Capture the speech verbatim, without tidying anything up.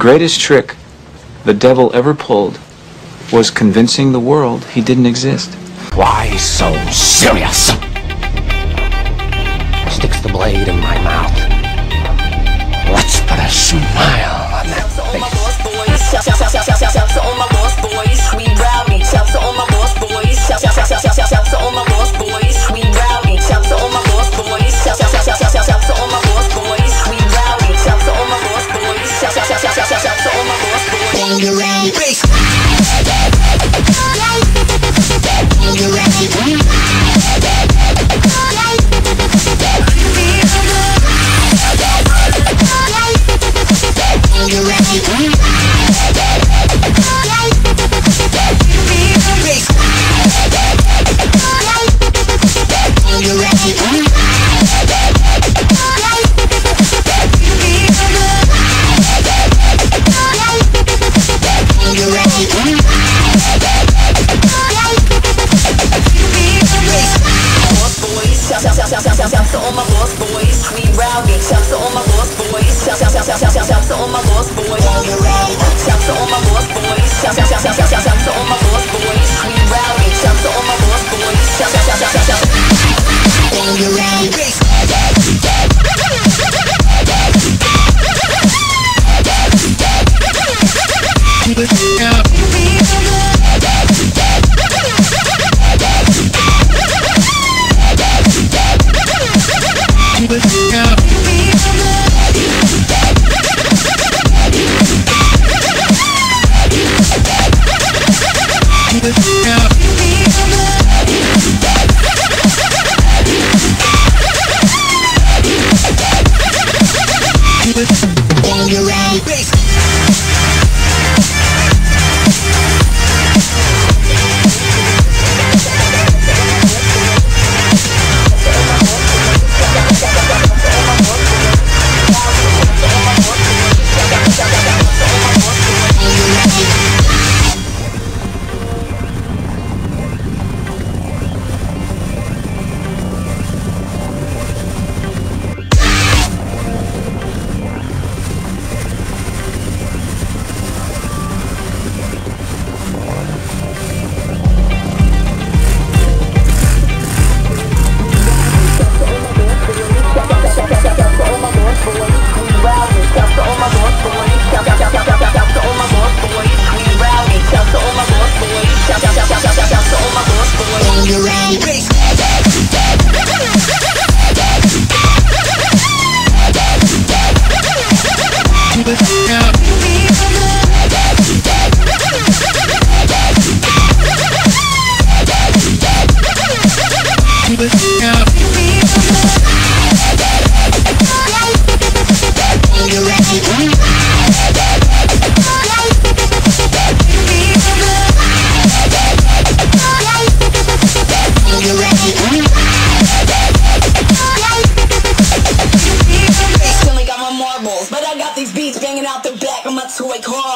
greatest trick the devil ever pulled was convincing the world he didn't exist. Why so serious? Sticks the blade in my mouth. Let's put a smile on that face. Shout to all my lost boys, we rowdy. Shout to all my lost boys. Shout to all my lost boys, we rowdy. Shout to all my lost boys. Shout to all my lost boys, we rowdy. Shout to all my lost boys. Shout to all my lost boys. Bangarang bass. Bangarang. Shout to all my lost boys, we rowdy. Shout to all my lost boys. Shout to all my lost boys. Shout to all my lost boys. Shout to all my lost boys, we rowdy. Shout to all my lost boys. Shout toy car.